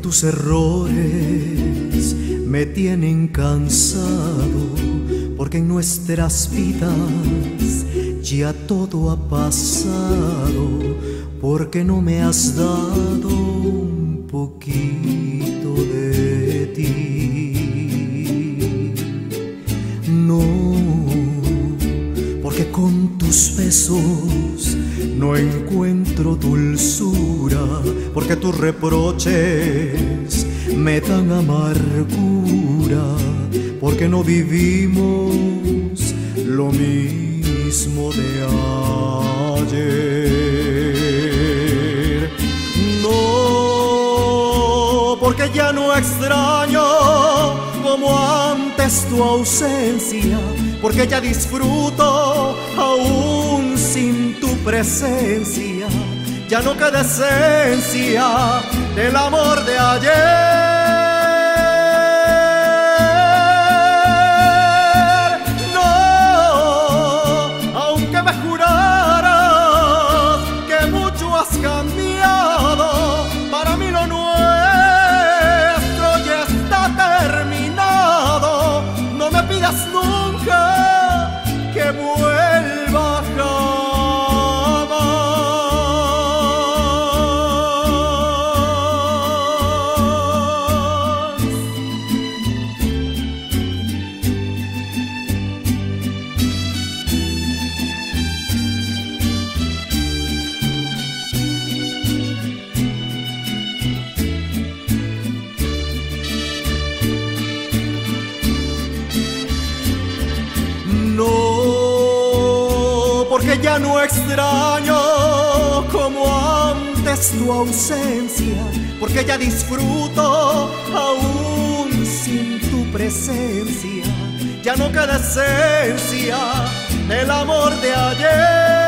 tus errores me tienen cansado, porque en nuestras vidas ya todo ha pasado, porque no me has dado un poquito de ti. No, porque con tus besos no encuentro dulzura, porque tus reproches me dan amargura, porque no vivimos lo mismo de ayer. No, porque ya no extraño como antes tu ausencia, porque ya disfruto aún sin tu presencia. Ya no queda esencia del amor de ayer. No, aunque me juraras que mucho has cambiado, para mí lo nuestro ya está terminado. No me pidas nunca que vuelva jamás. No, porque ya no extraño como antes tu ausencia, porque ya disfruto aún sin tu presencia. Ya no queda esencia del amor de ayer.